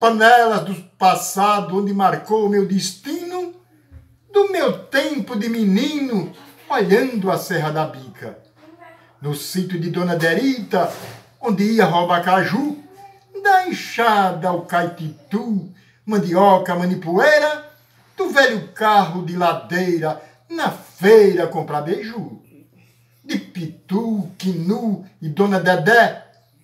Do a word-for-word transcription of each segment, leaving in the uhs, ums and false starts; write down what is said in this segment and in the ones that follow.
panelas do passado onde marcou o meu destino, do meu tempo de menino, olhando a Serra da Bica. No sítio de Dona Derita, onde ia roubar caju, da enxada ao caititu, mandioca, manipoeira, do velho carro de ladeira, na feira comprar beiju. De Pitu, Quinu e Dona Dedé,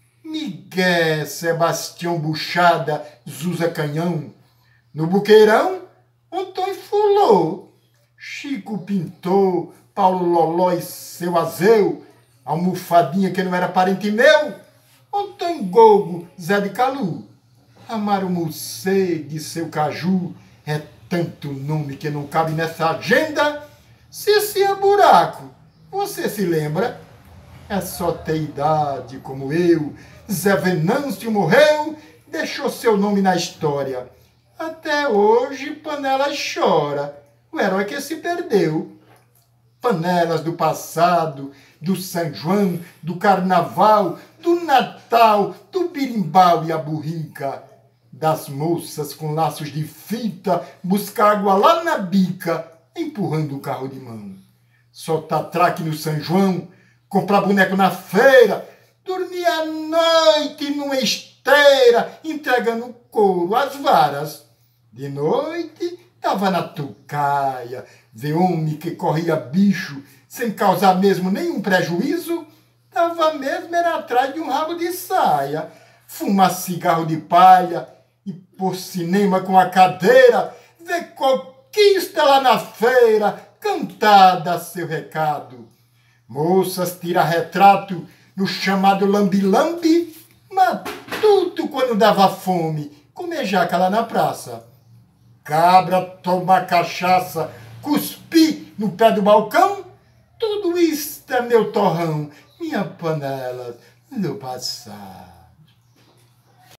Miguel, Sebastião Buchada, Zuza Canhão. No Buqueirão, Antônio Fulô, Chico Pintor, Paulo Loló e seu Azeu, Almofadinha que não era parente meu, Antônio Gogo, Zé de Calu, Amaro Mucê de seu Caju. É tanto nome que não cabe nessa agenda. Se esse é buraco, você se lembra? É só ter idade como eu. Zé Venâncio morreu, deixou seu nome na história. Até hoje Panela chora, o herói que se perdeu. Panelas do passado, do São João, do Carnaval, do Natal, do birimbau e a burrica, das moças com laços de fita, buscar água lá na bica, empurrando o carro de mão. Soltar traque no São João, comprar boneco na feira, dormir à noite numa esteira, entregando couro às varas. De noite, tava na tucaia, ver homem que corria bicho, sem causar mesmo nenhum prejuízo, tava mesmo era atrás de um rabo de saia, fumar cigarro de palha, e por cinema com a cadeira, ver conquista lá na feira, cantada seu recado. Moças tira retrato no chamado lambi-lambi, matuto quando dava fome, comer jaca lá na praça. Cabra tomar cachaça, cuspir no pé do balcão, tudo isso é meu torrão, minha panela do passado.